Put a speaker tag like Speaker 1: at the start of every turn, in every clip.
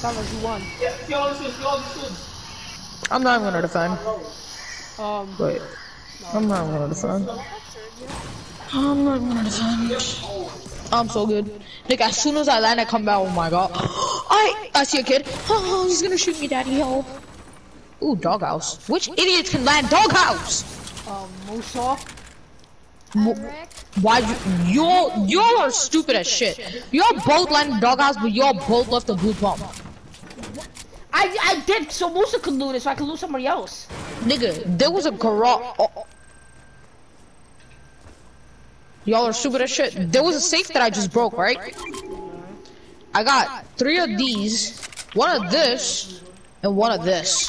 Speaker 1: Summers, you won.
Speaker 2: I'm not even gonna defend. Wait.
Speaker 1: No.
Speaker 2: I'm not gonna defend. I'm not gonna defend. I'm so good. Like, as soon as I land, I come back. Oh my god. I see a kid. Oh, he's gonna shoot me, daddy. Help. Ooh, doghouse. Which idiots can land doghouse?
Speaker 1: Musa.
Speaker 2: Why y'all are stupid as shit. Y'all both landed doghouse, but y'all both left the blue pump.
Speaker 1: I did so Musa could loot it, so I could loot somebody else.
Speaker 2: Nigga, there was a garage. Y'all are stupid as shit. There was a safe that I just broke, right? I got 3 of these, 1 of this, and 1 of this.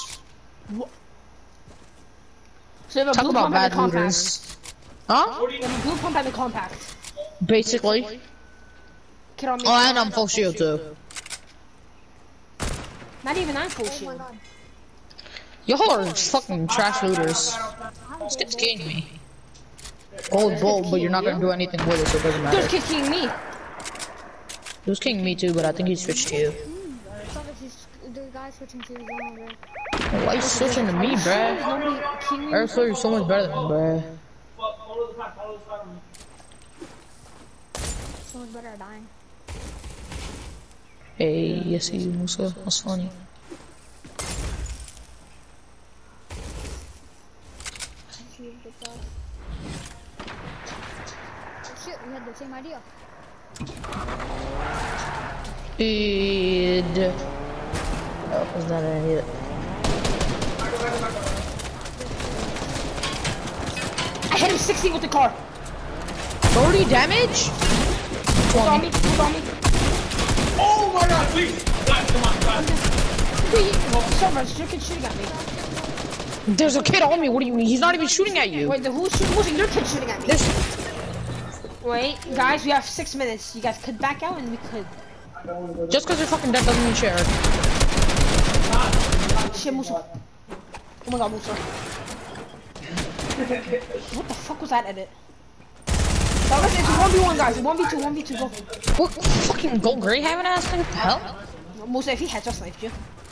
Speaker 1: So you have a
Speaker 2: Talk
Speaker 1: blue
Speaker 2: about
Speaker 1: pump and a
Speaker 2: bad
Speaker 1: compact.
Speaker 2: looters. Huh?
Speaker 1: You have a blue pump and a compact.
Speaker 2: Basically.
Speaker 1: Kid on me.
Speaker 2: Oh, and I'm full shield too.
Speaker 1: Not even I'm full shield.
Speaker 2: Y'all are fucking trash looters. This kid's killing me. Gold bolt, but you're not gonna do anything with it, so it doesn't matter.
Speaker 1: There's kid king me.
Speaker 2: He was king me too, but I think he switched to you.
Speaker 3: The guy switching to his own over.
Speaker 2: Why you switching to me, bruh? Earth Flare is so much better than me, bruh.
Speaker 3: So much better at dying.
Speaker 2: Hey, yes, you, Musa. That's funny.
Speaker 3: Shit, we had the same idea.
Speaker 2: Oh, was not an idiot.
Speaker 1: I hit him 60 with the car.
Speaker 2: 30 damage?
Speaker 1: Hold on me, hold on me.
Speaker 4: Oh my god, please! Come on.
Speaker 1: Summers, you're shooting at me.
Speaker 2: There's a kid on me. What do you mean? He's not even shooting at you.
Speaker 1: Wait, who's shooting? Your kid shooting at me.
Speaker 2: There's...
Speaker 1: Wait, guys, we have 6 minutes. You guys could back out and we could.
Speaker 2: Just because you're fucking dead doesn't mean share.
Speaker 1: Shit, Musa. Oh my god, Musa. What the fuck was that edit? So listen, it's 1v1, guys. 1v2, 1v2, go.
Speaker 2: What fucking gold gray having ass thing? What the hell?
Speaker 1: Musa, if he had just sniped you.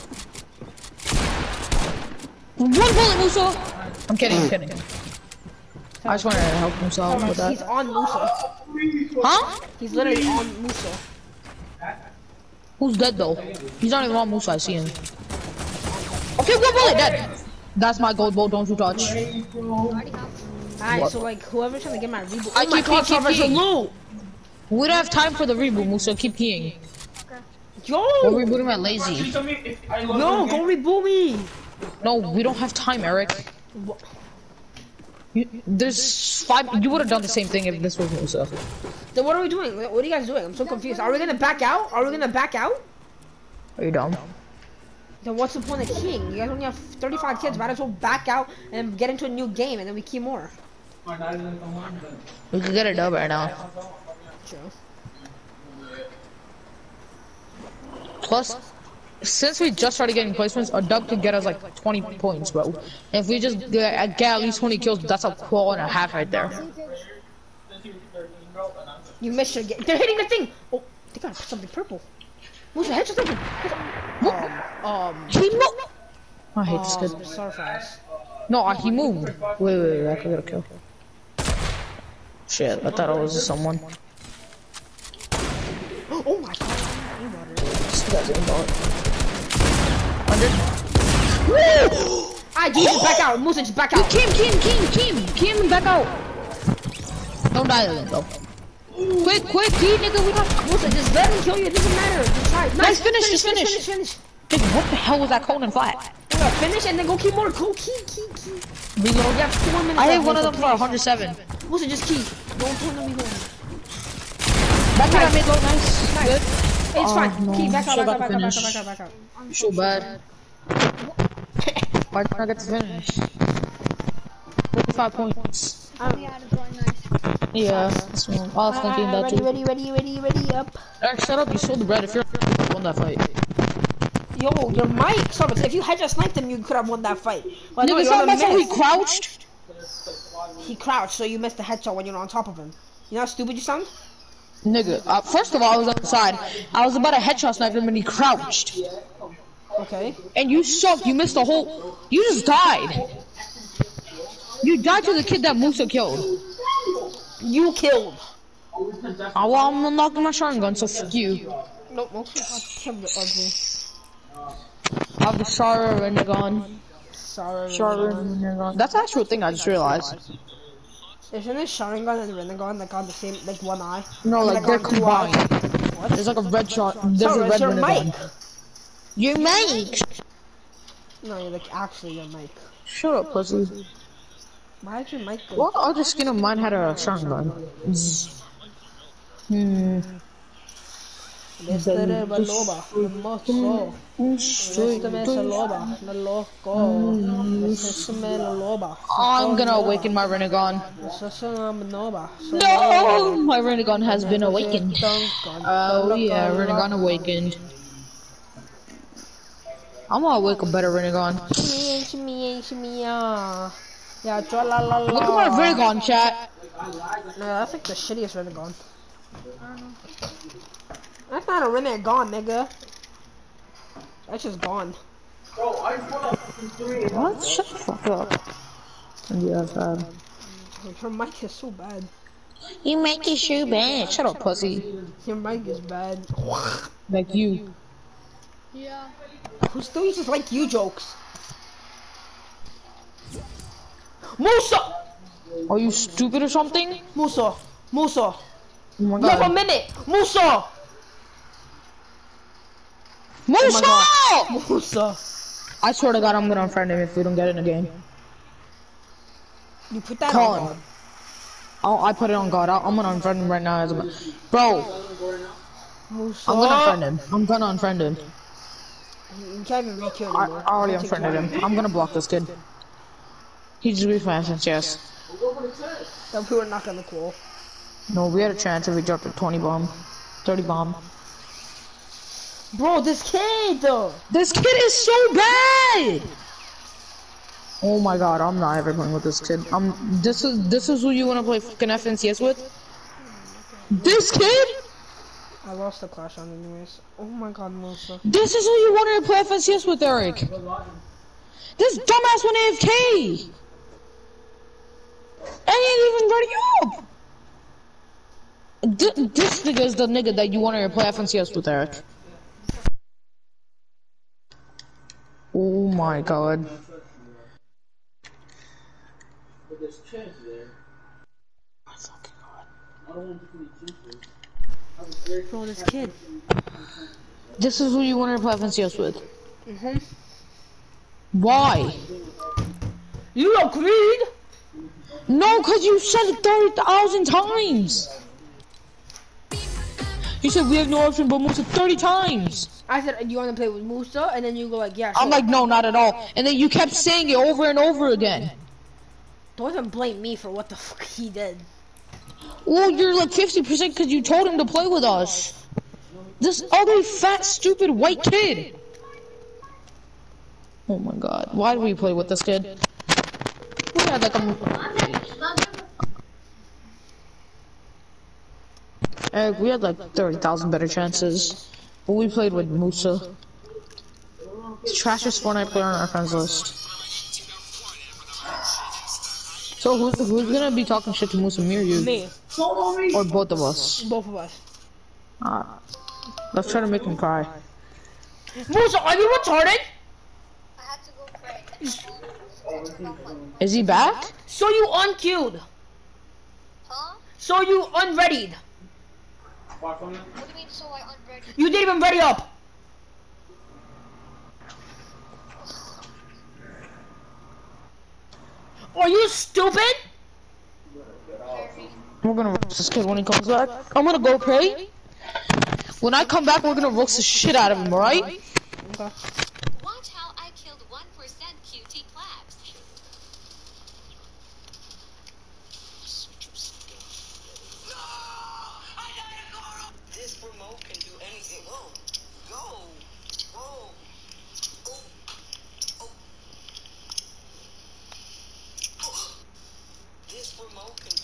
Speaker 2: 1 bullet, Musa! I'm kidding, I'm kidding. I just wanted to help himself with that.
Speaker 1: He's on Musa.
Speaker 2: Huh?
Speaker 1: He's literally on Musa.
Speaker 2: Who's dead though? He's not even on Musa, I see him. Okay, 1 bullet, dead! That's my gold bolt, don't you touch.
Speaker 1: Alright, so like, whoever's trying to get my reboot.
Speaker 2: I keep keying.
Speaker 1: loot!
Speaker 2: We don't have time for the reboot, Musa, keep keying.
Speaker 1: Yo!
Speaker 2: We're rebooting at lazy.
Speaker 1: No, go reboot me!
Speaker 2: No, we don't have time, Eric. There's 5. You would have done the same thing if this was Musa.
Speaker 1: Then what are we doing? What are you guys doing? I'm so confused. Are we gonna back out? Are we gonna back out?
Speaker 2: Are you dumb?
Speaker 1: Then what's the point of keying? You guys only have 35 kids. Might as well back out and get into a new game and then we key more.
Speaker 2: We could get a dub right now.
Speaker 1: True.
Speaker 2: Plus, since we just started getting placements, a dub could get us like 20 points, bro. And if we just get at least 20 kills, that's a qual and a half right there.
Speaker 1: You missed your game. They're hitting the thing! Oh, they got something purple. Who's the headshot something?
Speaker 2: He moved! I hate this kid.
Speaker 1: Surface.
Speaker 2: No, he moved. Wait, I could get a kill. Shit, I thought it was someone.
Speaker 1: Oh my god.
Speaker 2: This guy's aimbot. 100.
Speaker 1: Alright, dude, just back out. Musa, just back out.
Speaker 2: Kim, back out. Don't die though. Quick, key, nigga, we got.
Speaker 1: Musa, just let him kill you. It doesn't matter. Just try.
Speaker 2: Nice, finish.
Speaker 1: Finish.
Speaker 2: Nigga, what the hell was that cone and flat?
Speaker 1: Finish and then go key more. Go key.
Speaker 2: Reload.
Speaker 1: You have 4 minutes.
Speaker 2: I hit one of them for 107.
Speaker 1: Musa, just key. Don't turn them reload.
Speaker 2: That guy made low nice. Good.
Speaker 1: It's fine.
Speaker 2: No.
Speaker 1: Key, back out.
Speaker 2: So bad. Why did I get to finish? 45 points. Yeah, that's what I was thinking that too.
Speaker 1: Ready, up.
Speaker 2: Eric, shut up, you sold the bread if you're won that fight.
Speaker 1: Yo, your mic, sorry, if you had just sniped him, you could have won that fight. But
Speaker 2: Nigga,
Speaker 1: no,
Speaker 2: that's how he crouched?
Speaker 1: He crouched, so you missed the headshot when you're on top of him. You know how stupid you sound?
Speaker 2: Nigga, first of all, I was outside. I was about to headshot snipe him and he crouched.
Speaker 1: Okay.
Speaker 2: And you suck. You missed the whole. You just died. You died to the kid that Musa killed.
Speaker 1: You killed.
Speaker 2: Oh, well, I'm unlocking my shotgun, so fuck you.
Speaker 1: No, Mosa got timber ugly.
Speaker 2: I have the Shara Renegon.
Speaker 1: Sorry.
Speaker 2: Shara Renegon. That's actually a thing I just realized.
Speaker 1: Isn't it Sharingan and Rinnegan like on the same, like one eye?
Speaker 2: No,
Speaker 1: And,
Speaker 2: like they're
Speaker 1: on 2 eyes?
Speaker 2: combined.
Speaker 1: What?
Speaker 2: There's like a red shot. There's
Speaker 1: So
Speaker 2: a
Speaker 1: it's
Speaker 2: red
Speaker 1: your
Speaker 2: Renegon.
Speaker 1: mic.
Speaker 2: Your mic.
Speaker 1: No, you're like actually your mic.
Speaker 2: Shut up, pussy.
Speaker 1: Why is your mic good?
Speaker 2: What other skin of mine had a shotgun?
Speaker 1: Mr. Baloba, the mozo. Mr. Mesaloba, the loco. Mr. Melaloba.
Speaker 2: I'm gonna awaken my Renegon.
Speaker 1: Mr.
Speaker 2: No! My Renegon has been awakened. Oh yeah, Renegon awakened. I'm gonna wake a better Renegon.
Speaker 1: Yeah, tra la la la.
Speaker 2: Look at my Renegon, chat.
Speaker 1: No, that's like the shittiest Renegon. That's not a Renegon, nigga. That's just gone.
Speaker 2: What? Shut the fuck up. Yeah, bad.
Speaker 1: Your mic is so bad.
Speaker 2: You make your shoe bad. Shut up, pussy.
Speaker 1: Your mic is bad.
Speaker 2: Like you.
Speaker 3: Yeah.
Speaker 1: Who still uses like you jokes? Musa!
Speaker 2: Are you stupid or something?
Speaker 1: Musa! Musa!
Speaker 2: Oh my
Speaker 1: You have a
Speaker 2: god.
Speaker 1: minute! Musa!
Speaker 2: Musa!
Speaker 1: Oh Musa!
Speaker 2: I swear to god I'm gonna unfriend him if we don't get in the game.
Speaker 1: You put that
Speaker 2: God.
Speaker 1: on.
Speaker 2: Oh, I put it on God. I'm gonna unfriend him right now. As a... Bro,
Speaker 1: Musa!
Speaker 2: I'm gonna unfriend him. I'm gonna unfriend him.
Speaker 1: You can't even re-kill
Speaker 2: I
Speaker 1: anymore.
Speaker 2: already unfriended him. I'm gonna block this kid. He just beat my essence, yes.
Speaker 1: Then we were not gonna call.
Speaker 2: No, we had a chance if we dropped a 20 bomb. 30 bomb.
Speaker 1: Bro, this kid though!
Speaker 2: This kid is so bad! Oh my god, I'm not ever playing with this kid. This is who you wanna play fucking FNCS with? This kid?
Speaker 1: I lost the clash on anyways. Oh my god, Musa.
Speaker 2: This is who you wanted to play FNCS with, Eric. This dumbass went AFK! And he ain't even ready up! This nigga is the nigga that you wanted to play FNCS with, Eric. Oh my god.
Speaker 1: Bro, this kid.
Speaker 2: This is who you wanted to play FNCS with.
Speaker 1: Mm-hmm.
Speaker 2: Why?
Speaker 1: You agreed?
Speaker 2: No, cause you said it 30,000 times. You said we have no option but Musa 30 times.
Speaker 1: I said, you want to play with Musa? And then you go like, yeah, sure.
Speaker 2: I'm like, no, not at all. And then you kept saying it over and over again.
Speaker 1: Don't even blame me for what the fuck he did.
Speaker 2: Well, you're like 50% because you told him to play with us. This ugly, fat, stupid white kid. Oh my god. Why did we play with this kid? We had like Eric, we had like 30,000 better chances. But we played with Musa. The trashiest Fortnite player on our friends list. So who's gonna be talking shit to Musa, me or you?
Speaker 1: Me.
Speaker 2: Or both of us?
Speaker 1: Both of us.
Speaker 2: Let's try to make him cry.
Speaker 1: Musa, are you retarded?
Speaker 3: I had to go pray.
Speaker 2: Is he back?
Speaker 1: So you unqueued.
Speaker 3: Huh?
Speaker 1: So you unreadied.
Speaker 3: What do you mean, so I unready?
Speaker 1: You didn't even ready up. Are you stupid?
Speaker 2: We're gonna roast this kid when he comes back. I'm gonna go pray. When I come back, we're gonna roast the shit out of him, alright?
Speaker 1: Okay.
Speaker 5: Watch how I killed 1% QT claps.
Speaker 6: This remote can do anything. Whoa. Go. Whoa. Oh. Oh. Oh. This remote can do.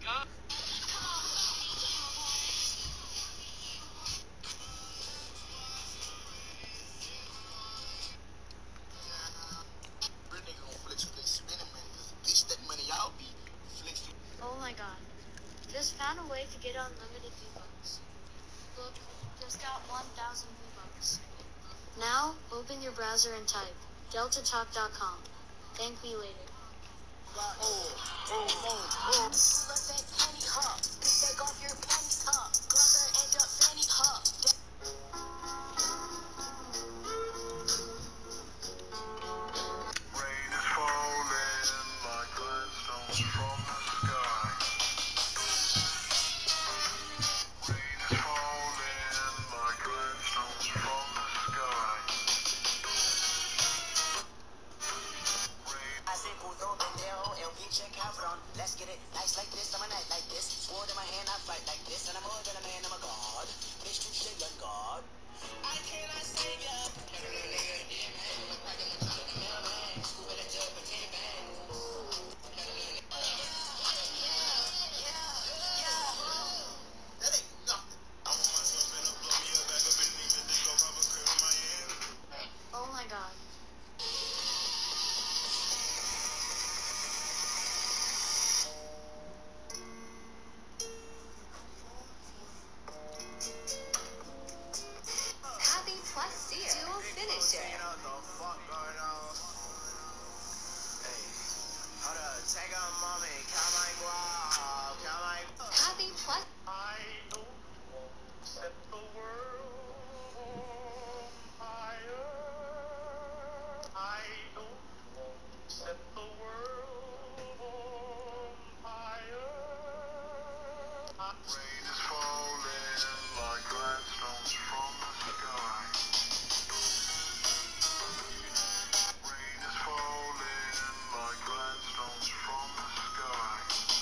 Speaker 5: Oh my god. Just found a way to get unlimited V-Bucks. Look, just got 1,000 V-Bucks. Now, open your browser and type deltatalk.com. Thank me later.
Speaker 7: Rain is falling like grindstones from the sky. Rain is falling like grindstones from the sky.
Speaker 6: I say puto pendejo, el pinche cabrón. Let's get it nice like this, I'm a night like this. Sword in my hand, I fight like this. And I'm more than a man, I'm a god. Bitch, you shit like God. I cannot save ya. That ain't nothing. I want myself in a blow me up back up in me, then go pop a crib in Miami.
Speaker 5: Oh my god. Happy plus dual finisher.
Speaker 6: You know the fuck going on? Hey, hold up, take a moment, count my guap, count my
Speaker 5: Happy plus.
Speaker 7: I don't set the world on fire. I don't set the world on fire. Rain is falling like grindstones from the sky. Rain is falling like grindstones from the sky.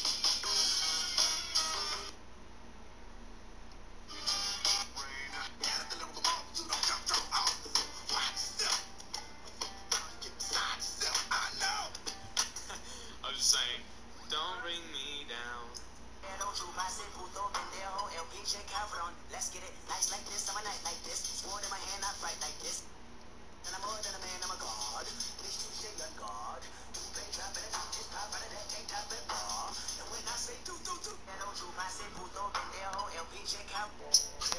Speaker 4: I'm just saying, don't bring me down.
Speaker 6: Let's get it nice like this, I'm a night like this. Sword in my hand, I fight like this. And I'm more than a man, I'm a god. Bitch, you say you're God. Do pay drop it, just pop out of that tank top and bra. And when I say do, hello, true, I say puto, pendejo, el pinche cabrón.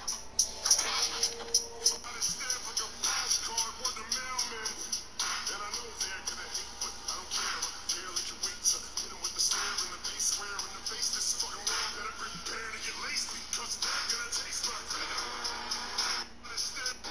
Speaker 7: Understand for your flashcard, what the mailman. And I know they're gonna hate, but I don't care. Jail at your weight, so hit him with the stare in the face, swear in the face. This fucking man better prepare to get laced because they're gonna taste my understand.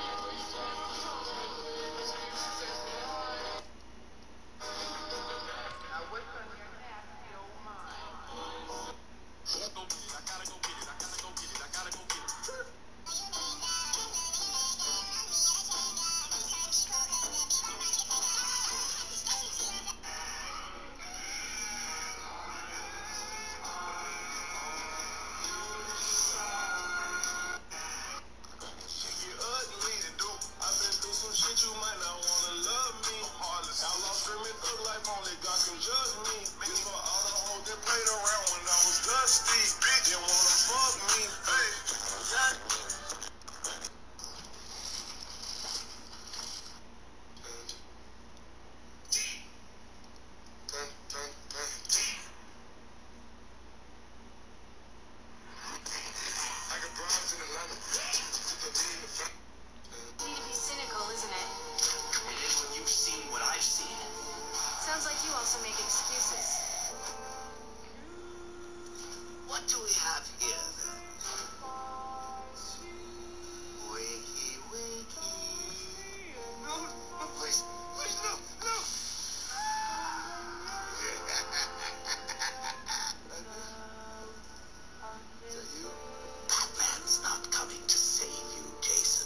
Speaker 5: Need to be cynical, isn't it?
Speaker 6: When you've seen what I've seen.
Speaker 5: Sounds like you also make excuses.
Speaker 6: What do we have here then? Wakey, wakey. No, no, please, no, no. So you, Batman's not coming to save you, Jason.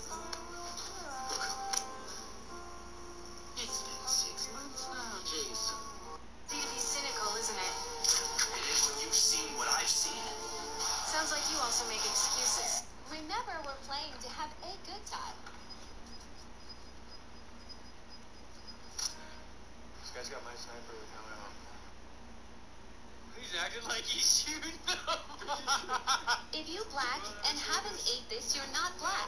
Speaker 6: It's been 6 months now, Jason.
Speaker 5: Need to be cynical, isn't it?
Speaker 6: It is when you've seen what I've seen.
Speaker 5: Sounds like you also make excuses. Remember, we're playing to have a good time.
Speaker 7: This guy's got my sniper with no ammo.
Speaker 4: He's acting like he's shooting them.
Speaker 5: If you black and haven't ate this, you're not black.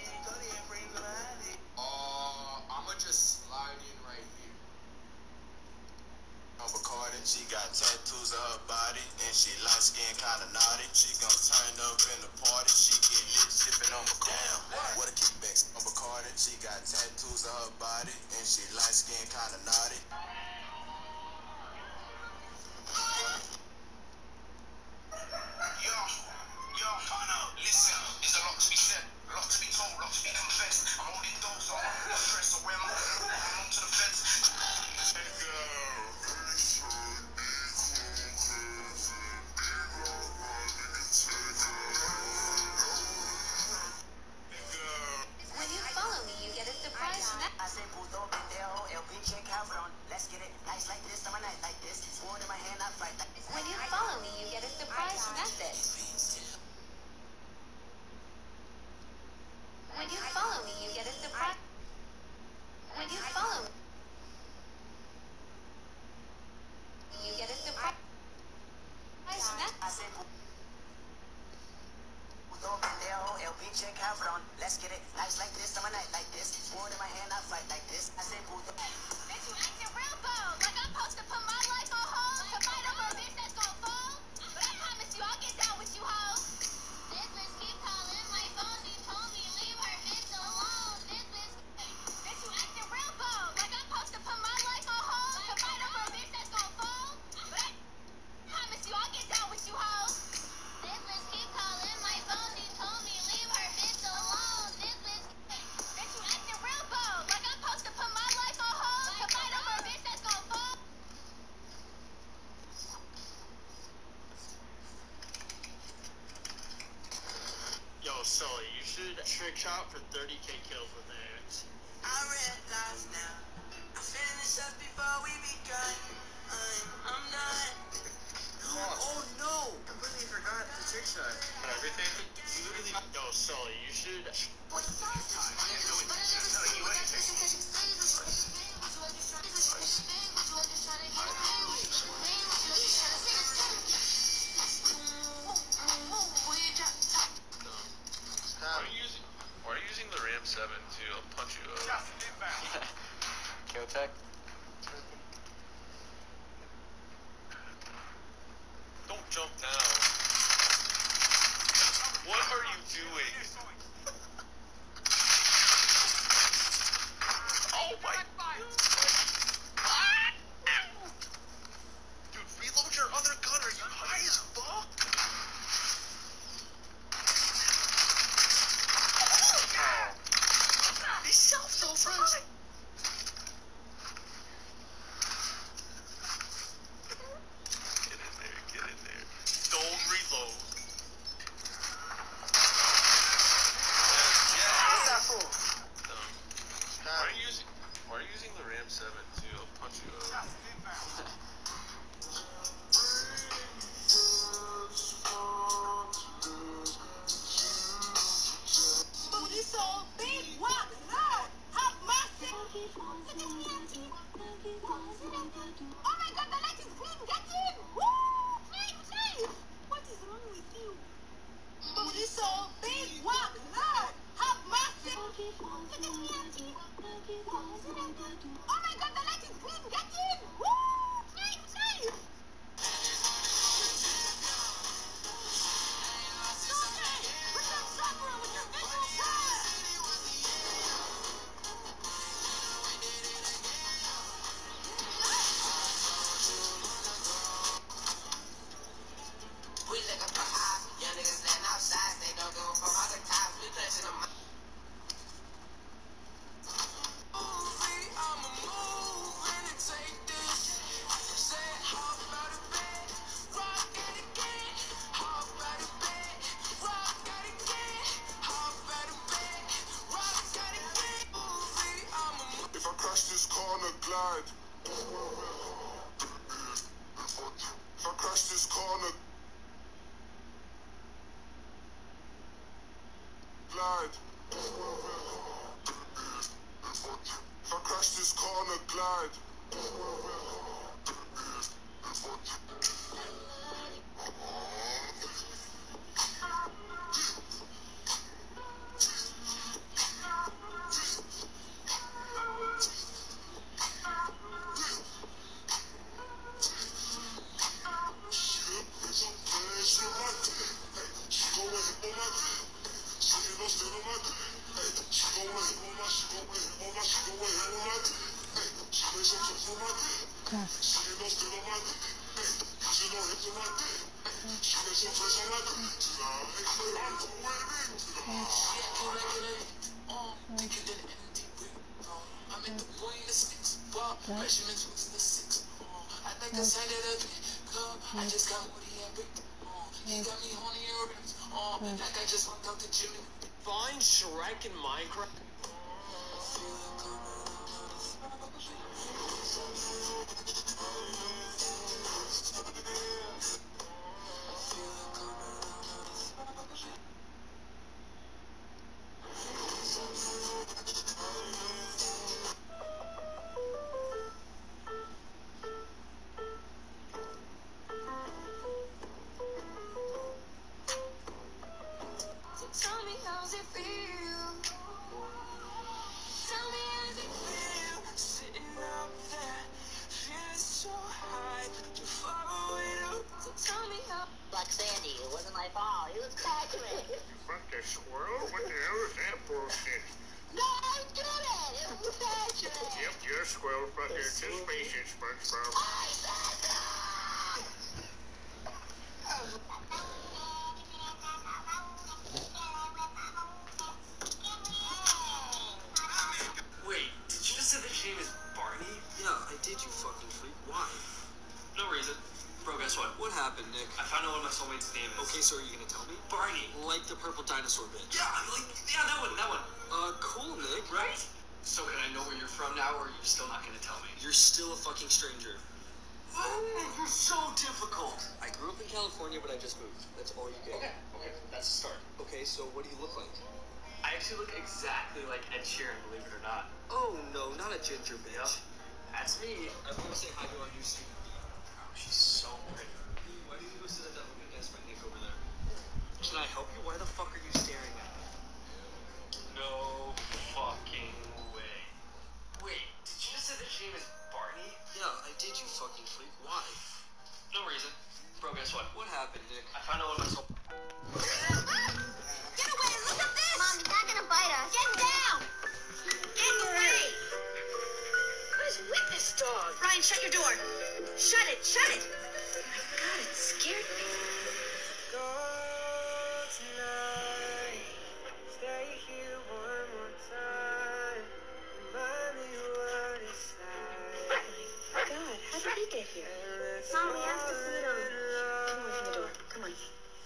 Speaker 4: I'ma just slide in right here.
Speaker 7: Bacardi, she got tattoos of her body, and she light skin kinda naughty. She gon' turn up in the party, she get lit sipping on Bacardi. What a kickbacks on Bacardi, she got tattoos of her body, and she light skin kinda naughty. Listen, there's a lot to be said, a lot to be told, a lot to be confessed. I'm holding doors, so I'm not stressed, so when I'm on to the fence.
Speaker 5: When you follow me, you get a surprise snack.
Speaker 6: I say puto pendejo, el pinche cabrón. Let's get it nice like this, summer night like this. Sword in my hand, I fight like this.
Speaker 5: When you follow me, you get a surprise method. When you follow me, you get a surprise. When you follow me, you get a surprise method.
Speaker 6: I say puto pendejo, el pinche cabrón. Let's get it nice like this, summer night like this. Sword in my hand, I fight like this. I say puto.
Speaker 5: Bitch, you acting real bold. Like I'm supposed to put my life on hold to fight over a bitch that's gon' fold. But I promise you, I'll get down with you hoes. This bitch keep calling my phone. She told me leave her bitch alone. This bitch you acting real bold. Like I'm supposed to put my life on hold to fight over a bitch that's gon' fold. But I promise you, I'll get down with you hoes. This bitch keep calling my phone. She told me leave her bitch alone. This bitch you acting real bold. Like I'm supposed to put my life on hold to fight over a bitch that's gon' fold.
Speaker 4: Yo, Sully, you should trick shot for 30k kills with Axe.
Speaker 6: I realize now, I finished us before we begun. I'm not.
Speaker 4: Oh no! Completely forgot the trick shot. But everything, you literally. Yo, Sully, you should. Why are you using the Ram 7 to punch you? Kill tech? Find Shrek in Minecraft.
Speaker 5: Tell me how's it feel? Tell me how's it feel? Sitting up there, feeling so high, too far away to. So tell me how.
Speaker 6: Like Sandy, it wasn't my fault. It was Patrick.
Speaker 7: Fuck that squirrel? What the hell is that bullshit?
Speaker 6: No, I did it. It was Patrick.
Speaker 7: Yep, you're a squirrel. Fuck it. It's a spaceship, SpongeBob.
Speaker 6: I said that.
Speaker 4: Wait, did you just say that your name is Barney?
Speaker 8: Yeah, I did, you fucking freak. Why?
Speaker 4: No reason. Bro, guess what?
Speaker 8: What happened, Nick?
Speaker 4: I found out what my soulmate's name is.
Speaker 8: Okay, so are you gonna tell me?
Speaker 4: Barney.
Speaker 8: Like the purple dinosaur bitch.
Speaker 4: Yeah, that one.
Speaker 8: Cool, Nick.
Speaker 4: Right? So can I know where you're from now, or are you still not gonna tell me?
Speaker 8: You're still a fucking stranger.
Speaker 4: You're so difficult.
Speaker 8: I grew up in California, but I just moved. That's all you get.
Speaker 4: Okay, that's a start.
Speaker 8: Okay, so what do you look like?
Speaker 4: I actually look exactly like Ed Sheeran, believe it or not.
Speaker 8: Oh, no, not a ginger bitch.
Speaker 4: That's me.
Speaker 8: I want to say hi to our new student.
Speaker 4: Oh, she's so pretty.
Speaker 8: Why do you go sit at that looking desk by Nick over there? Can I help you? Why the fuck are you staring at me?
Speaker 4: No fucking way. Wait, did you just say that your name is Barney?
Speaker 8: Yeah, I did, you fucking freak. Why?
Speaker 4: No reason. Bro, guess what?
Speaker 8: What happened, Nick?
Speaker 4: I found out what my soul.
Speaker 6: Get away! Look at this! Mom, he's not gonna bite us. Get down! Get away!
Speaker 5: What is with this dog? Ryan, shut your door. Shut it. Oh my God, it scared me. God, how did he get here?
Speaker 6: Mom, we have to feed him.
Speaker 5: Come on, the door. Come on.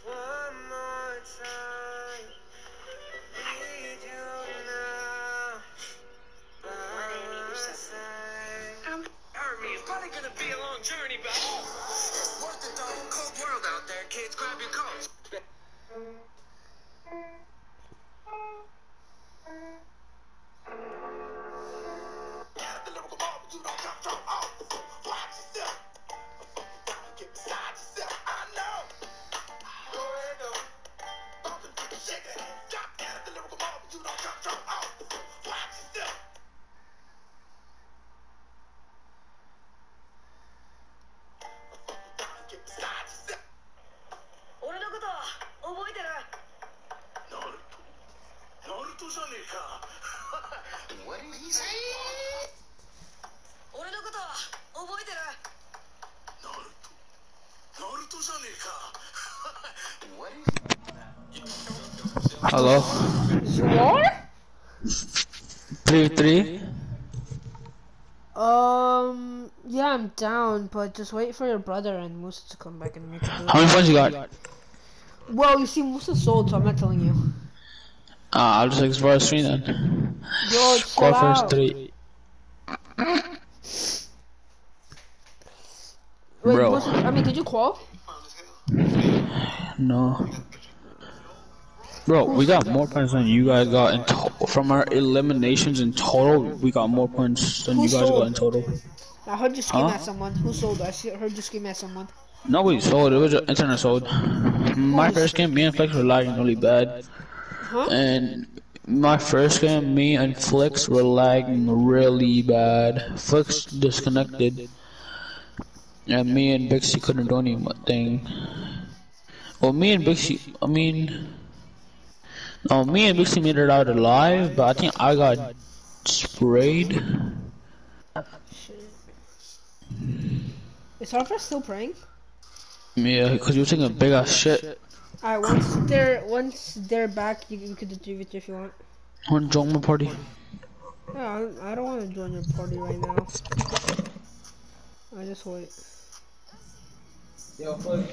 Speaker 4: Army, it's probably gonna be a long journey, but what the dog? Cold world out there, kids. Grab your coats.
Speaker 7: What did he say? What is
Speaker 9: Hello.
Speaker 1: You are?
Speaker 9: 3-3.
Speaker 1: Yeah, I'm down, but just wait for your brother and Musa to come back and make a
Speaker 9: How many points you got?
Speaker 1: Well, you see, Musa sold, so I'm not telling you.
Speaker 9: I'll just explore the screen then.
Speaker 1: Yo,
Speaker 9: Go
Speaker 1: chill
Speaker 9: first,
Speaker 1: out.
Speaker 9: 3.
Speaker 1: Wait,
Speaker 9: Bro.
Speaker 1: Musa, I mean, did you qual?
Speaker 9: No. Bro, we got more points than you guys got in total. From our eliminations in total, we got more points than you guys got in total.
Speaker 1: I heard you scream
Speaker 9: Huh?
Speaker 1: at someone. Who sold? Heard you scream at someone.
Speaker 9: Nobody sold, it was just internet sold. My first game, me and Flex were lagging really bad.
Speaker 1: Huh?
Speaker 9: And my first game, me and Flex were lagging really bad. Flex disconnected. And me and Bixie couldn't do anything. Well, me and Bixie made it out alive, but I think I got sprayed.
Speaker 1: Is Harper still praying?
Speaker 9: Yeah, because you're taking a big ass shit.
Speaker 1: Alright, once they're back, you could do 3v3 if you want.
Speaker 9: Want to join my party?
Speaker 1: Yeah, I don't want to join your party right now. I just wait.
Speaker 9: Yo, fuck.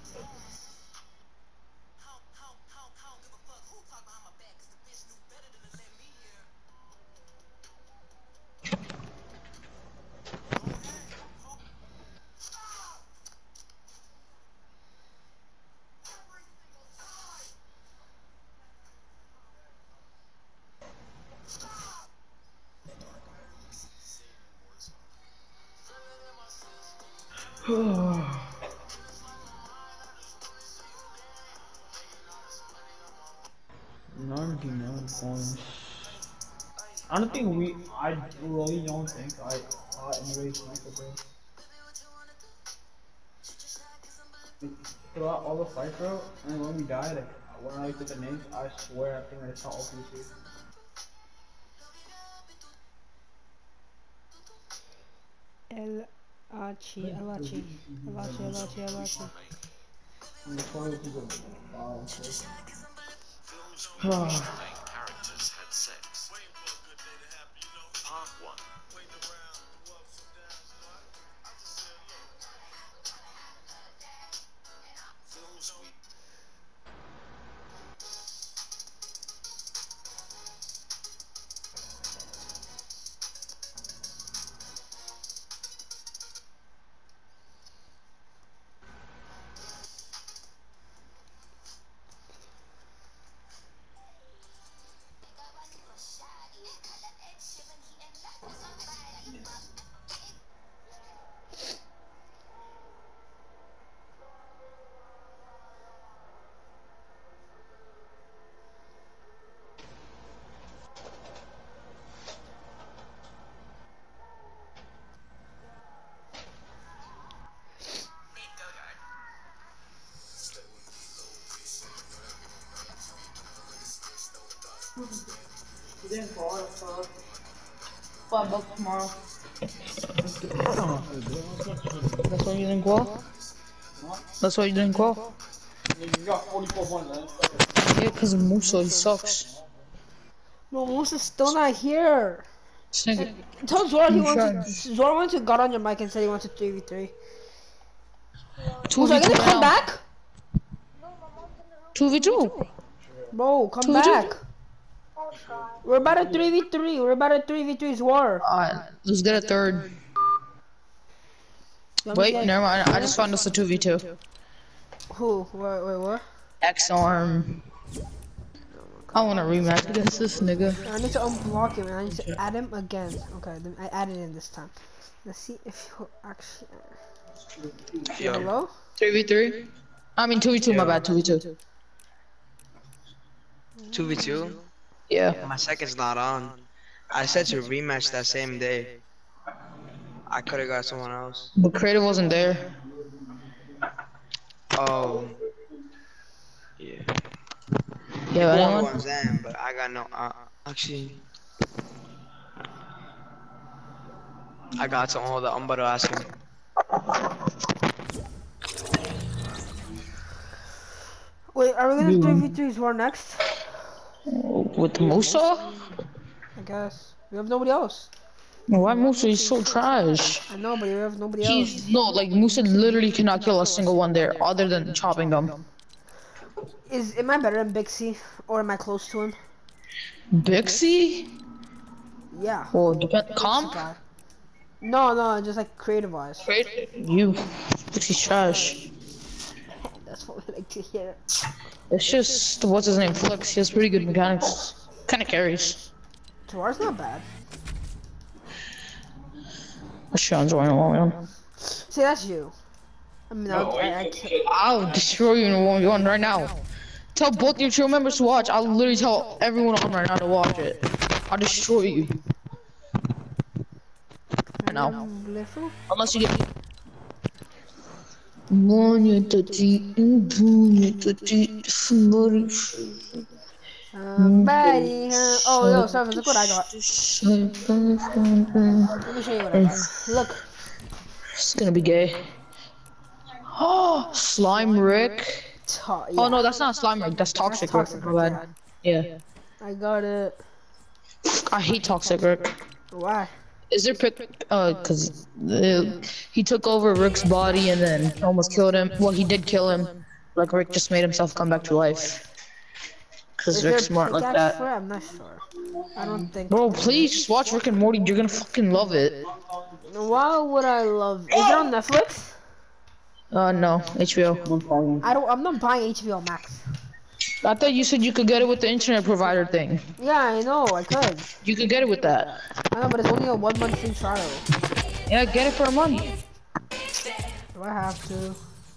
Speaker 9: Points. I don't think I really don't think I anyways Michael bro. Throughout all the fights bro, and when we died, like, when I looked at the names, I swear I think I saw all three.
Speaker 1: El Achi.
Speaker 9: And the photo is good. Wow.
Speaker 4: Characters had sex. Part 1. Films we
Speaker 2: $5 tomorrow. That's why you didn't go? That's why you didn't go?
Speaker 9: You got 44 points,
Speaker 2: Yeah, because Musa, he sucks.
Speaker 1: No, Musa's still not here.
Speaker 2: This nigga.
Speaker 1: Tell Zora Zora wants to got on your mic and said he wants a 3v3. Musa, are you gonna come back?
Speaker 2: 2v2.
Speaker 1: Bro, come back. We're about a 3v3. We're about a 3v3's war.
Speaker 2: Alright, let's get a third. Wait, never mind. I just found us a 2v2.
Speaker 1: Who? Wait, what?
Speaker 2: X-Arm. I want to rematch against this nigga.
Speaker 1: I need to unblock him and I need to add him again. Okay, then I added him this time. Let's see if he'll actually.
Speaker 8: Yo.
Speaker 1: Hello?
Speaker 2: 3v3? I mean 2v2, my bad, 2v2.
Speaker 8: 2v2?
Speaker 2: Yeah.
Speaker 8: My second's not on. I said to rematch that same day. I could've got someone else.
Speaker 2: But Creative wasn't there.
Speaker 8: Oh. Yeah.
Speaker 2: Yeah, anyone?
Speaker 8: One's in, but I got no. Actually, I got some all the I'm about to ask him.
Speaker 1: Wait, are we gonna 3v3's war next?
Speaker 2: With Musa?
Speaker 1: I guess. We have nobody else.
Speaker 2: Why Musa? He's so trash.
Speaker 1: I know, but we have nobody else.
Speaker 2: No, like Musa literally cannot kill a single one there, other than chopping them.
Speaker 1: Am I better than Bixie, or am I close to him?
Speaker 2: Bixie?
Speaker 1: Yeah.
Speaker 2: Well, depend. Comp?
Speaker 1: No, just like creative wise.
Speaker 2: You. Bixie's trash.
Speaker 1: That's what we like to hear.
Speaker 2: It's just what's his name? Flex. He has pretty good mechanics. Kind of carries.
Speaker 1: Tawar's not bad.
Speaker 2: Sean's running along.
Speaker 1: See, that's you. I mean,
Speaker 2: I'll destroy you in a 1v1 right now. Tell both your team members to watch. I'll literally tell everyone on right now to watch it. I'll destroy you. Right now. Unless you get.
Speaker 1: Oh, yo, Surface, look what I got. Let me show you what I got. Look.
Speaker 2: It's gonna be gay. Oh, Slime Rick.
Speaker 1: Yeah.
Speaker 2: Oh no, that's not Slime Rick. That's Toxic Rick.
Speaker 1: Toxic
Speaker 2: My
Speaker 1: Rick,
Speaker 2: bad. Yeah.
Speaker 1: I got it.
Speaker 2: I hate Toxic Rick.
Speaker 1: Why?
Speaker 2: Is there pick? Cause he took over Rick's body and then almost killed him. Well, he did kill him. Like Rick just made himself come back to life. Cause
Speaker 1: Is
Speaker 2: Rick's
Speaker 1: there
Speaker 2: smart like
Speaker 1: pickaxe
Speaker 2: that.
Speaker 1: for it? I'm not sure. I don't think.
Speaker 2: Bro, please just watch Rick and Morty. You're gonna fucking love it.
Speaker 1: Why would I love? Is it on Netflix?
Speaker 2: No, HBO.
Speaker 1: I'm not buying HBO Max.
Speaker 2: I thought you said you could get it with the internet provider thing.
Speaker 1: Yeah, I know. I could.
Speaker 2: You could get it with that.
Speaker 1: I know, but it's only a 1 month free trial.
Speaker 2: Yeah, get it for a month.
Speaker 1: Do I have to?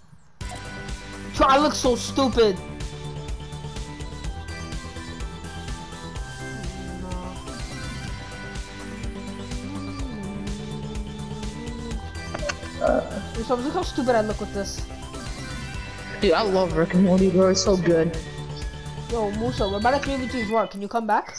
Speaker 1: I look so stupid. So look how stupid I look with this.
Speaker 2: Dude, I love Rick and Morty, bro. It's so good.
Speaker 1: Yo, Musa, we're about to 3v2 Can you come back?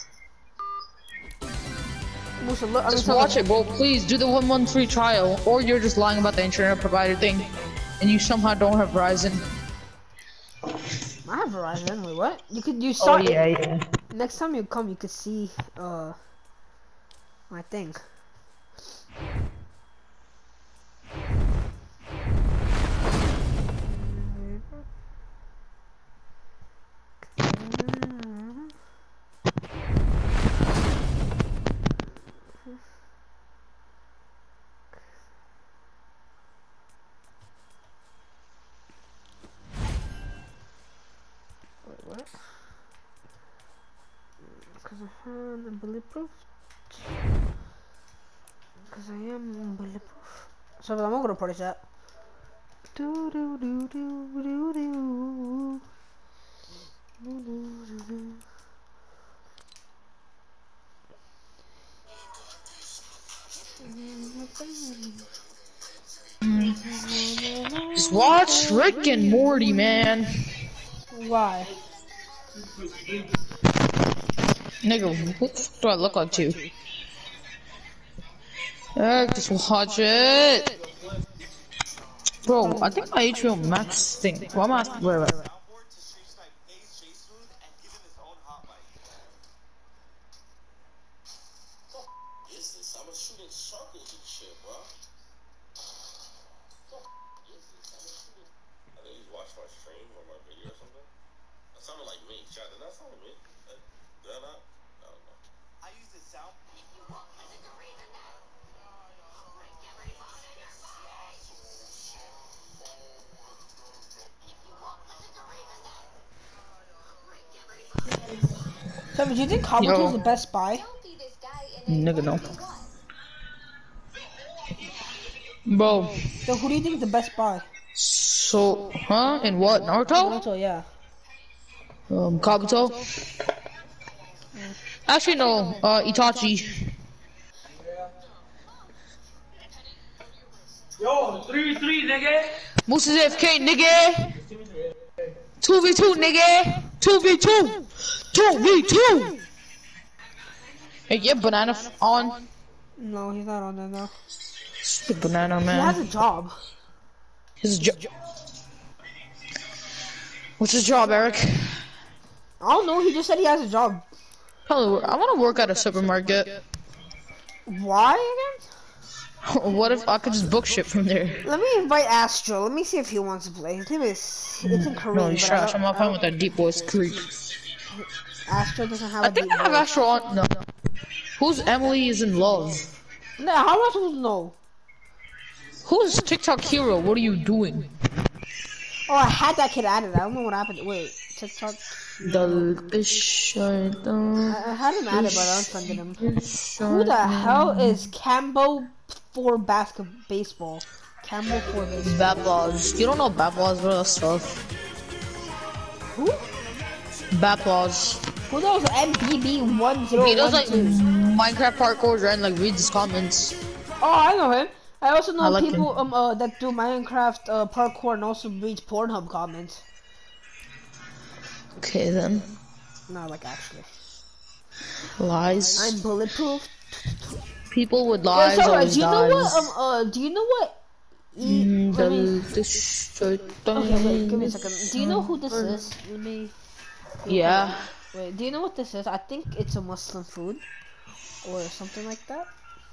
Speaker 1: Musa, look.
Speaker 2: Just watch it, bro. Please do the 1 month free trial, or you're just lying about the internet provider thing, and you somehow don't have Verizon.
Speaker 1: I have Verizon. Wait, what? You saw
Speaker 2: it. Yeah.
Speaker 1: Next time you come, you could see my thing. What? Because I'm bulletproof. Because I am bulletproof. So I'm gonna report it chat. Do do do do do do.
Speaker 2: Just watch Rick and Morty, man.
Speaker 1: Why?
Speaker 2: Nigga, what do I look like to you? Just watch it. Bro, I think my HBO Max thing. Well, I'm asking where.
Speaker 1: So, do you think Kabuto's the best spy?
Speaker 2: Nigga, no. Bro.
Speaker 1: So, who do you think is the best spy?
Speaker 2: So, huh? In what? Naruto?
Speaker 1: Naruto, yeah.
Speaker 2: Kabuto? Actually, no. Itachi.
Speaker 10: Yo, 3v3, nigga.
Speaker 2: Musa's AFK, nigga. 2v2, nigga. 2v2. 2v2. Hey, yeah, banana on.
Speaker 1: No, he's not on there now.
Speaker 2: Stupid banana, man.
Speaker 1: He has a job.
Speaker 2: His job. What's his job, Eric?
Speaker 1: I don't know. He just said he has a job.
Speaker 2: Probably. I want to work at a supermarket.
Speaker 1: Why again?
Speaker 2: What if I could just book shit from there?
Speaker 1: Let me invite Astro. Let me see if he wants to play. His name is. It's in Korean.
Speaker 2: No, he's trash. I'm not fine with that deep voice creep.
Speaker 1: Astro doesn't have.
Speaker 2: I think I have Astro on. No. Who's Emily is in love?
Speaker 1: No, how am I supposed to know?
Speaker 2: Who's TikTok hero? What are you doing?
Speaker 1: Oh, I had that kid added. I don't know what happened. Wait, TikTok.
Speaker 2: I had
Speaker 1: him added, but I unfriended him. Who the hell is Cambo for baseball? Cambo for baseball.
Speaker 2: Bablaws. You don't know Bablaws, bro? That's tough.
Speaker 1: Who?
Speaker 2: Bablaws.
Speaker 1: Who knows MBB1012?
Speaker 2: He does like Minecraft parkour and like reads his comments.
Speaker 1: Oh, I know him. I also know
Speaker 2: like
Speaker 1: people that do Minecraft parkour and also read Pornhub comments.
Speaker 2: Okay then.
Speaker 1: No, like actually.
Speaker 2: Lies.
Speaker 1: I'm bulletproof.
Speaker 2: People with lies always
Speaker 1: do you
Speaker 2: dies.
Speaker 1: know what? Do you know what Let me...
Speaker 2: Okay,
Speaker 1: Okay, wait, give me a second. Do you know who this is? Let me...
Speaker 2: Yeah.
Speaker 1: Wait, do you know what this is? I think it's a Muslim food. Or something like that.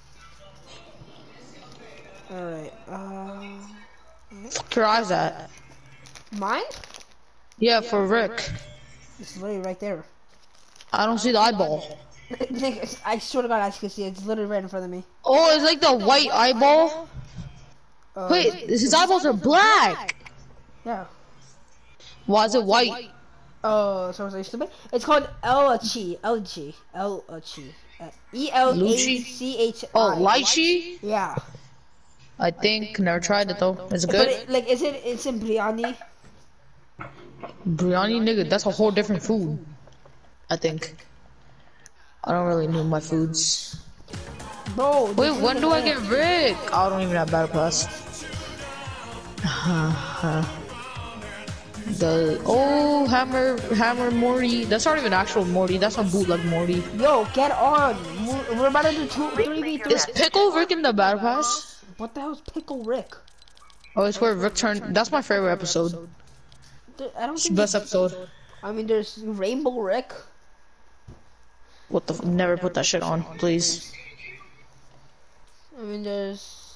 Speaker 1: Alright,
Speaker 2: Fuck your eyes at.
Speaker 1: Mine?
Speaker 2: Yeah, for Rick.
Speaker 1: It's literally right there.
Speaker 2: I don't see the eyeball.
Speaker 1: I swear to God, I can see it. It's literally right in front of me.
Speaker 2: Oh, it's like the white eyeball? Wait, his eyeballs are black!
Speaker 1: Yeah.
Speaker 2: Why is it white?
Speaker 1: Oh, so was stupid? It's called Elachi. Elachi. Elachi. E-L-A-C-H-I.
Speaker 2: Oh, lychee?
Speaker 1: Yeah.
Speaker 2: I think, never tried it though. Is it
Speaker 1: But
Speaker 2: good?
Speaker 1: it's in biryani.
Speaker 2: Biryani, nigga, that's a whole different food. I think. I don't really know my foods.
Speaker 1: Bro,
Speaker 2: wait, when do I get Rick? I don't even have Battle Pass. Hammer Morty. That's not even actual Morty. That's a bootleg Morty.
Speaker 1: Yo, get on. We're about to do 3v3.
Speaker 2: Is Pickle Rick in the Battle Pass?
Speaker 1: What the hell is Pickle Rick?
Speaker 2: Oh, it's where Rick turned. That's my favorite episode.
Speaker 1: I don't
Speaker 2: It's the
Speaker 1: think
Speaker 2: best episode.
Speaker 1: I mean, there's Rainbow Rick.
Speaker 2: What the? Never put that shit on, please.
Speaker 1: I mean, there's